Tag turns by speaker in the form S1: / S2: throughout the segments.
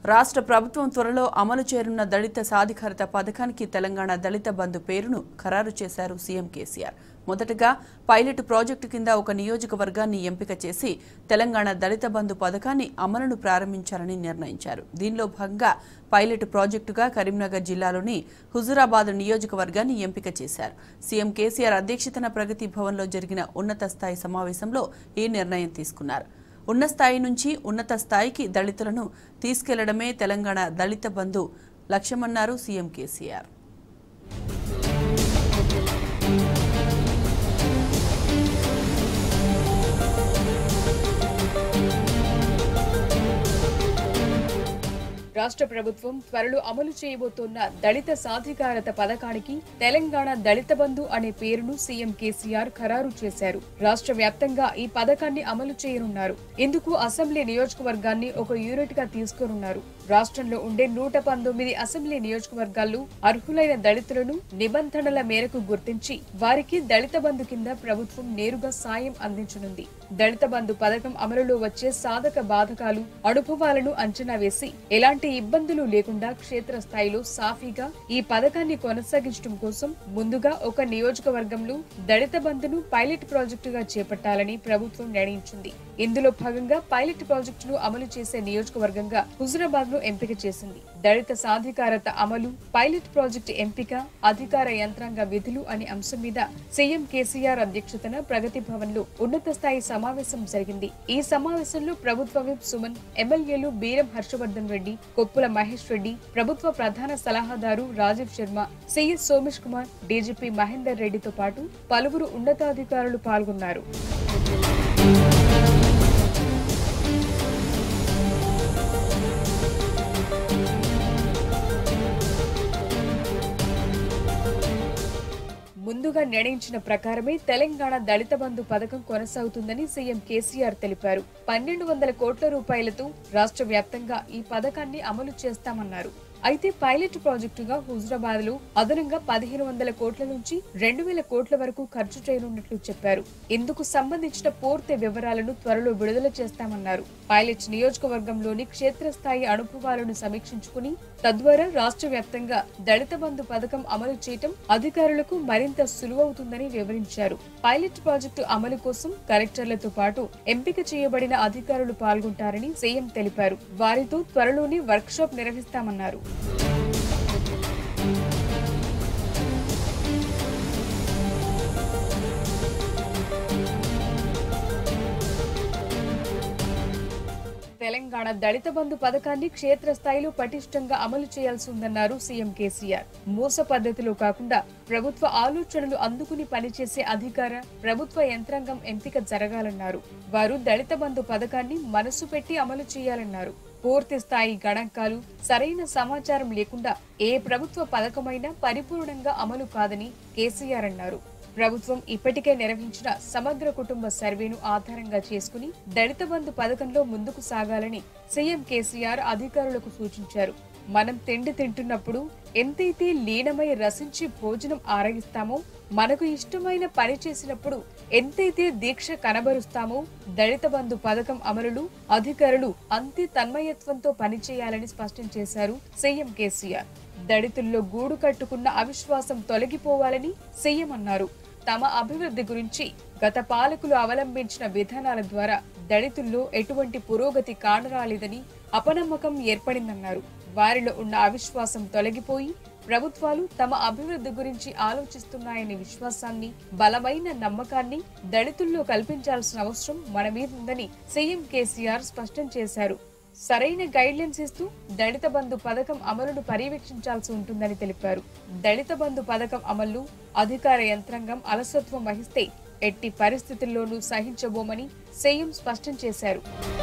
S1: రాష్ట్ర ప్రభుత్వం త్వరలో అమలు చేరున్న దళిత సాధికారత పథకానికి తెలంగాణ దళిత బంధు పేరును ఖరారు చేశారు సీఎం కేసీఆర్. మొదటగా పైలట్ ప్రాజెక్టు కింద ఒక నియోజకవర్గాన్ని ఎంపిక చేసి తెలంగాణ దళిత బంధు పథకాన్ని అమలును ప్రారంభించాలని నిర్ణయించారు. దీనిలో భాగంగా పైలట్ ప్రాజెక్టుగా కరీంనగర్ జిల్లాలోని హుజూరాబాద్ నియోజకవర్గాన్ని ఎంపిక చేశారు. సీఎం కేసీఆర్ అధ్యక్షతన ప్రగతి భవన్లో జరిగిన ఉన్నత స్థాయి సమావేశంలో ఈ నిర్ణయం తీసుకున్నారు. ఉన్న స్థాయి నుంచి ఉన్నత స్థాయికి దళితులను తీసుకెళ్లడమే తెలంగాణ దళిత బంధు లక్ష్యమన్నారు సీఎం కేసీఆర్.
S2: రాష్ట్ర ప్రభుత్వం త్వరలో అమలు చేయబోతున్న దళిత సాధికారత పథకానికి తెలంగాణ దళిత బంధు అనే పేరును సీఎం కేసీఆర్ ఖరారు చేశారు. రాష్ట్ర వ్యాప్తంగా ఈ పథకాన్ని అమలు చేయనున్నారు. ఇందుకు అసెంబ్లీ నియోజకవర్గాన్ని ఒక యూనిట్ గా తీసుకోనున్నారు. రాష్ట్రంలో ఉండే 119 అసెంబ్లీ నియోజకవర్గాల్లో అర్హులైన దళితులను నిబంధనల మేరకు గుర్తించి వారికి దళిత బంధు కింద ప్రభుత్వం నేరుగా సాయం అందించనుంది. దళిత బంధు పథకం అమలులో వచ్చే సాధక బాధకాలు, అనుభవాలను అంచనా వేసి ఎలాంటి ఇబ్బందులు లేకుండా క్షేత్రస్థాయిలో సాఫీగా ఈ పథకాన్ని కొనసాగించడం కోసం ముందుగా ఒక నియోజకవర్గంలో దళిత బంధును పైలట్ ప్రాజెక్టుగా చేపట్టాలని ప్రభుత్వం నిర్ణయించింది. ఇందులో భాగంగా పైలట్ ప్రాజెక్టును అమలు చేసే నియోజకవర్గంగా హుజూరాబాద్ ను ఎంపిక చేసింది. దళిత సాధికారత అమలు, పైలట్ ప్రాజెక్టు ఎంపిక, అధికార యంత్రాంగ విధులు అనే అంశం మీద సీఎం కేసీఆర్ అధ్యక్షతన ప్రగతి భవన్ లో ఉన్నత స్థాయి సమావేశం జరిగింది. ఈ సమావేశంలో ప్రభుత్వ విప్ సుమన్, ఎమ్మెల్యేలు బీరం హర్షవర్ధన్ రెడ్డి, కొప్పుల మహేష్ రెడ్డి, ప్రభుత్వ ప్రధాన సలహాదారు రాజీవ్ శర్మ, సిఎస్ సోమేష్ కుమార్, డీజీపీ మహేందర్ రెడ్డితో పాటు పలువురు ఉన్నతాధికారులు పాల్గొన్నారు. ముందుగా నిర్ణయించిన ప్రకారమే తెలంగాణ దళిత బంధు పథకం కొనసాగుతుందని సీఎం కేసీఆర్ తెలిపారు. 1200 కోట్ల రూపాయలతో రాష్ట్ర వ్యాప్తంగా ఈ పథకాన్ని అమలు చేస్తామన్నారు. అయితే పైలట్ ప్రాజెక్టుగా హుజూరాబాద్ లో అదనంగా 1500 కోట్ల నుంచి 2000 కోట్ల వరకు ఖర్చు చేయనున్నట్లు చెప్పారు. ఇందుకు సంబంధించిన పూర్తి వివరాలను త్వరలో విడుదల చేస్తామన్నారు. పైలట్ నియోజకవర్గంలోని క్షేత్రస్థాయి అనుభవాలను సమీక్షించుకుని తద్వారా రాష్ట్ర వ్యాప్తంగా దళిత బంధు పథకం అమలు చేయటం అధికారులకు మరింత సులువవుతుందని వివరించారు. పైలట్ ప్రాజెక్టు అమలు కోసం కలెక్టర్లతో పాటు ఎంపిక చేయబడిన అధికారులు పాల్గొంటారని సీఎం తెలిపారు. వారితో త్వరలోనే వర్క్ షాప్ నిర్వహిస్తామన్నారు. తెలంగాణ దళిత బంధు పథకాన్ని క్షేత్రస్థాయిలో పటిష్టంగా అమలు చేయాల్సి ఉందన్నారు సీఎం కేసీఆర్. మోస పద్ధతిలో కాకుండా ప్రభుత్వ ఆలోచనలు అందుకుని పనిచేసే అధికార ప్రభుత్వ యంత్రాంగం ఎంపిక జరగాలన్నారు. వారు దళిత బంధు పథకాన్ని మనసు పెట్టి అమలు చేయాలన్నారు. పూర్తి స్థాయి గణాంకాలు, సరైన సమాచారం లేకుండా ఏ ప్రభుత్వ పథకమైనా పరిపూర్ణంగా అమలు కాదని కేసీఆర్ అన్నారు. ప్రభుత్వం ఇప్పటికే నిర్వహించిన సమగ్ర కుటుంబ సర్వేను ఆధారంగా చేసుకుని దళిత బంధు పథకంలో ముందుకు సాగాలని సీఎం కేసీఆర్ అధికారులకు సూచించారు. మనం తిండి తింటున్నప్పుడు ఎంతైతే లీనమై రసించి భోజనం ఆరగిస్తామో, మనకు ఇష్టమైన పని చేసినప్పుడు ఎంతైతే దీక్ష కనబరుస్తామో దళిత బంధు పథకం అమలులు అధికారులు అంతే తన్మయత్వంతో పనిచేయాలని స్పష్టం చేశారు సీఎం కేసీఆర్. దళితుల్లో గూడు కట్టుకున్న అవిశ్వాసం తొలగిపోవాలని సీఎం అన్నారు. తమ అభివృద్ధి గురించి గత పాలకులు అవలంబించిన విధానాల ద్వారా దళితుల్లో ఎటువంటి పురోగతి కానరాలేదని అపనమ్మకం ఏర్పడిందన్నారు. వారిలో ఉన్న అవిశ్వాసం తొలగిపోయి ప్రభుత్వాలు తమ అభివృద్ధి గురించి ఆలోచిస్తున్నాయనే విశ్వాసాన్ని, బలమైన నమ్మకాన్ని దళితుల్లో కల్పించాల్సిన అవసరం మన మీద ఉందని సీఎం కేసీఆర్ స్పష్టం చేశారు. సరైన గైడ్లైన్స్ ఇస్తూ దళిత బంధు పథకం అమలును పర్యవేక్షించాల్సి ఉంటుందని తెలిపారు. దళిత బంధు పథకం అమలు అధికార యంత్రాంగం అలసత్వం వహిస్తే ఎట్టి పరిస్థితుల్లోనూ సహించబోమని సీఎం స్పష్టం చేశారు.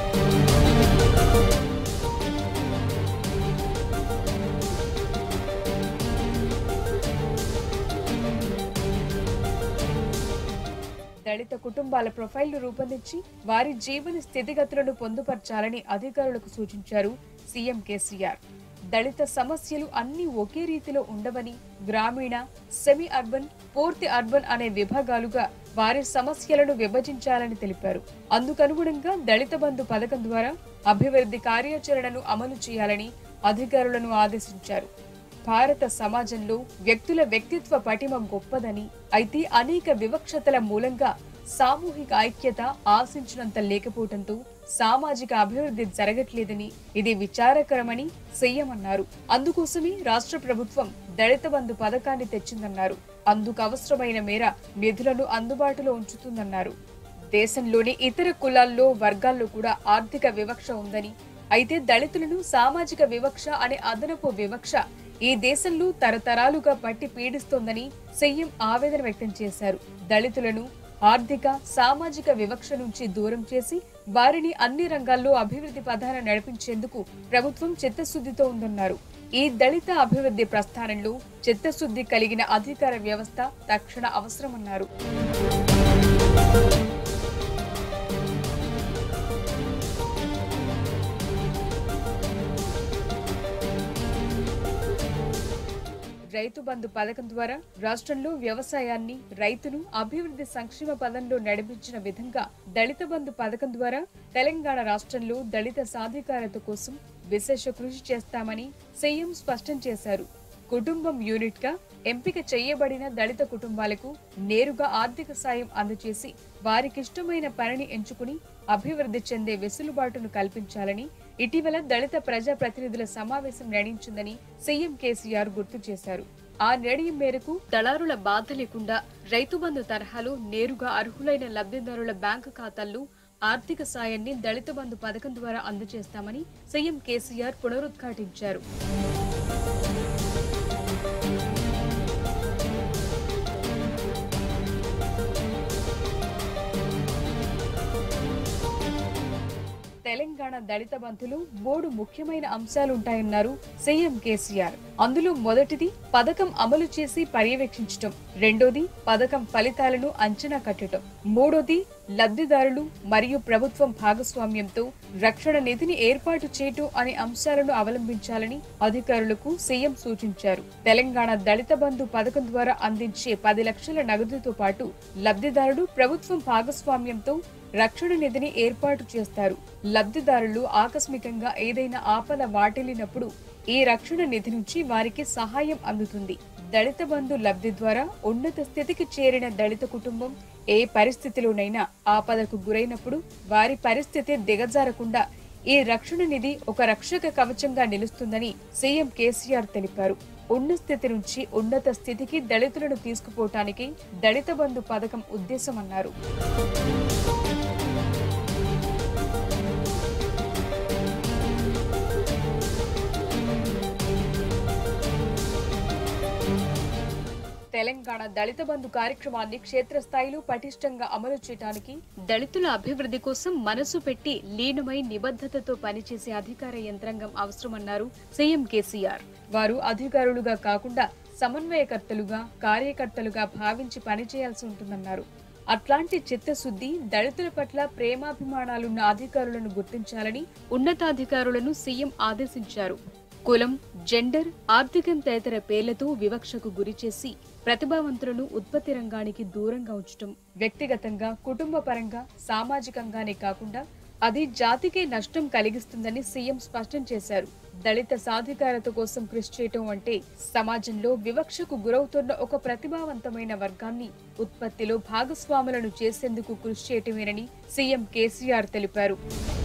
S2: దళిత కుటుంబాల ప్రొఫైల్ను రూపొందించి వారి జీవన స్థితిగతులను పొందుపర్చాలని అధికారులకు సూచించారు సీఎం కేసీఆర్. దళిత సమస్యలు అన్ని ఒకే రీతిలో ఉండవని, గ్రామీణ, సెమీ అర్బన్, పూర్తి అర్బన్ అనే విభాగాలుగా వారి సమస్యలను విభజించాలని తెలిపారు. అందుకనుగుణంగా దళిత బంధు పథకం ద్వారా అభివృద్ధి కార్యాచరణను అమలు చేయాలని అధికారులను ఆదేశించారు. భారత సమాజంలో వ్యక్తుల వ్యక్తిత్వ పటిమ గొప్పదని, అయితే అనేక వివక్షతల మూలంగా సామూహిక ఐక్యత ఆశించినంత లేకపోవడంతో సామాజిక అభివృద్ధి జరగట్లేదని, ఇది విచారకరమని సీఎం అన్నారు. అందుకోసమే రాష్ట్ర ప్రభుత్వం దళిత బంధు పథకాన్ని తెచ్చిందన్నారు. అందుకు అవసరమైన మేర నిధులను అందుబాటులో ఉంచుతుందన్నారు. దేశంలోని ఇతర కులాల్లో, వర్గాల్లో కూడా ఆర్థిక వివక్ష ఉందని, అయితే దళితులను సామాజిక వివక్ష అనే అదనపు వివక్ష ఈ దేశంలో తరతరాలుగా పట్టి పీడిస్తోందని సీఎం ఆవేదన వ్యక్తం చేశారు. దళితులను ఆర్థిక, సామాజిక వివక్ష నుంచి దూరం చేసి వారిని అన్ని రంగాల్లో అభివృద్ధి పథాన నడిపించేందుకు ప్రభుత్వం చిత్తశుద్ధితో ఉందన్నారు. ఈ దళిత అభివృద్ధి ప్రస్థానంలో చిత్తశుద్ధి కలిగిన అధికార వ్యవస్థ తక్షణ అవసరమన్నారు. రైతు బంధు పథకం ద్వారా రాష్ట్రంలో వ్యవసాయాన్ని, రైతును అభివృద్ధి సంక్షేమ పదంలో నడిపించిన విధంగా దళిత బంధు పథకం ద్వారా తెలంగాణ రాష్ట్రంలో దళిత సాధికారత కోసం విశేష కృషి చేస్తామని సీఎం స్పష్టం చేశారు. కుటుంబం యూనిట్ గా ఎంపిక చేయబడిన దళిత కుటుంబాలకు నేరుగా ఆర్థిక సాయం అందజేసి వారికిష్టమైన పనిని ఎంచుకుని అభివృద్ధి చెందే వెసులుబాటును కల్పించాలని ఇటీవల దళిత ప్రజా ప్రతినిధుల సమావేశం నిర్ణయించిందని సీఎం కేసీఆర్ గుర్తు చేశారు. ఆ నిర్ణయం మేరకు దళారుల బాధ లేకుండా రైతు బంధు తరహాలో నేరుగా అర్హులైన లబ్ధిదారుల బ్యాంకు ఖాతాల్లో ఆర్థిక సాయాన్ని దళిత బంధు పథకం ద్వారా అందజేస్తామని సీఎం కేసీఆర్ పునరుద్ఘాటించారు. తెలంగాణ దళిత బంధులో 3 ముఖ్యమైన అంశాలుంటాయన్నారు సీఎం కేసీఆర్. అందులో మొదటిది పథకం అమలు చేసి పర్యవేక్షించటం, రెండోది పథకం ఫలితాలను అంచనా కట్టడం, మూడోది లబ్ధిదారులు మరియు ప్రభుత్వం భాగస్వామ్యంతో రక్షణ నిధిని ఏర్పాటు చేయటం అనే అంశాలను అవలంబించాలని అధికారులకు సీఎం సూచించారు. తెలంగాణ దళిత బంధు పథకం ద్వారా అందించే 10 లక్షల నగదుతో పాటు లబ్ధిదారులు ప్రభుత్వం భాగస్వామ్యంతో రక్షణ నిధిని ఏర్పాటు చేస్తారు. లబ్ధిదారులు ఆకస్మికంగా ఏదైనా ఆపద వాటిల్లినప్పుడు ఈ రక్షణ నిధి నుంచి వారికి సహాయం అందుతుంది. దళిత బంధు లబ్ధి ద్వారా ఉన్నత స్థితికి చేరిన దళిత కుటుంబం ఏ పరిస్థితిలోనైనా ఆపదకు గురైనప్పుడు వారి పరిస్థితి దిగజారకుండా ఈ రక్షణ నిధి ఒక రక్షక కవచంగా నిలుస్తుందని సీఎం కేసీఆర్ తెలిపారు. ఉన్న స్థితి నుంచి ఉన్నత స్థితికి దళితులను తీసుకుపోవటానికి దళిత బంధు పథకం ఉద్దేశమన్నారు. తెలంగాణ దళిత బంధు కార్యక్రమాన్ని క్షేత్రస్థాయిలో పటిష్టంగా అమలు చేయడానికి దళితుల అభివృద్ధి కోసం మనసు పెట్టి లీనమై నిబద్ధతతో పనిచేసే అధికార యంత్రాంగం అవసరమన్నారు సీఎం కేసీఆర్. వారు అధికారులుగా కాకుండా సమన్వయకర్తలుగా, కార్యకర్తలుగా భావించి పనిచేయాల్సి ఉంటుందన్నారు. అట్లాంటి చిత్తశుద్ధి, దళితుల పట్ల ప్రేమాభిమానాలున్న అధికారులను గుర్తించాలని ఉన్నతాధికారులను సీఎం ఆదేశించారు. కులం, జెండర్, ఆర్థికం తదితర పేర్లతో వివక్షకు గురిచేసి ప్రతిభావంతులను ఉత్పత్తి రంగానికి దూరంగా ఉంచటం, వ్యక్తిగతంగా, కుటుంబ పరంగా, సామాజికంగానే కాకుండా అది జాతికే నష్టం కలిగిస్తుందని సీఎం స్పష్టం చేశారు. దళిత సాధికారత కోసం కృషి చేయటం అంటే సమాజంలో వివక్షకు గురవుతున్న ఒక ప్రతిభావంతమైన వర్గాన్ని ఉత్పత్తిలో భాగస్వాములను చేసేందుకు కృషి చేయటమేనని సీఎం కేసీఆర్ తెలిపారు.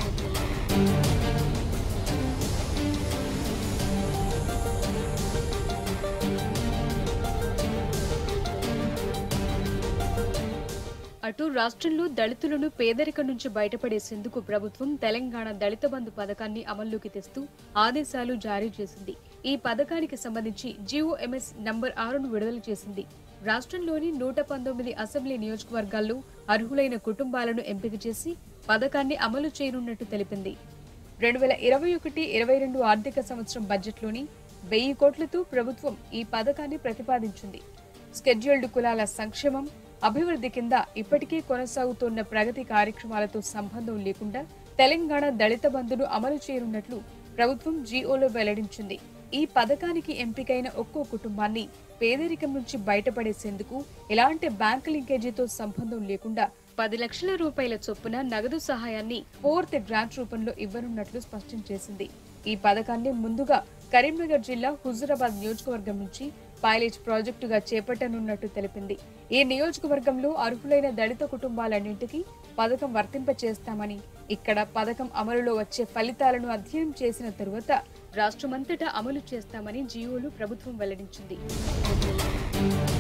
S2: అటు రాష్ట్రంలో దళితులను పేదరికం నుంచి బయటపడేసేందుకు ప్రభుత్వం తెలంగాణ దళిత బంధు పథకాన్ని అమల్లోకి తెస్తూ ఆదేశాలు జారీ చేసింది. ఈ పథకానికి సంబంధించి జీఓఎంఎస్ నంబర్ 6ను విడుదల చేసింది. రాష్ట్రంలోని 119 అసెంబ్లీ నియోజకవర్గాల్లో అర్హులైన కుటుంబాలను ఎంపిక చేసి పథకాన్ని అమలు చేయనున్నట్టు తెలిపింది. 2021-22 ఆర్థిక సంవత్సరం బడ్జెట్లోని 1000 కోట్లతో ప్రభుత్వం ఈ పథకాన్ని ప్రతిపాదించింది. స్కెడ్యూల్డ్ కులాల సంక్షేమం, అభివృద్ధి కింద ఇప్పటికే కొనసాగుతున్న ప్రగతి కార్యక్రమాలతో సంబంధం లేకుండా తెలంగాణ దళిత బంధును అమలు చేయనున్నట్లు ప్రభుత్వం జీఓలో వెల్లడించింది. ఈ పథకానికి ఎంపికైన ఒక్కో కుటుంబాన్ని పేదరికం నుంచి బయటపడేసేందుకు ఎలాంటి బ్యాంకు లింకేజీతో సంబంధం లేకుండా 10 లక్షల రూపాయల చొప్పున నగదు సహాయాన్ని ఫోర్త్ గ్రాంట్ రూపంలో ఇవ్వనున్నట్లు స్పష్టం చేసింది. ఈ పథకాన్ని ముందుగా కరీంనగర్ జిల్లా హుజూరాబాద్ నియోజకవర్గం నుంచి పైలట్ ప్రాజెక్టుగా చేపట్టనున్నట్టు తెలిపింది. ఈ నియోజకవర్గంలో అర్హులైన దళిత కుటుంబాలన్నింటికీ పథకం వర్తింపచేస్తామని, ఇక్కడ పథకం అమలులో వచ్చే ఫలితాలను అధ్యయనం చేసిన తరువాత రాష్ట్రమంతటా అమలు చేస్తామని జీవోలు ప్రభుత్వం వెల్లడించింది.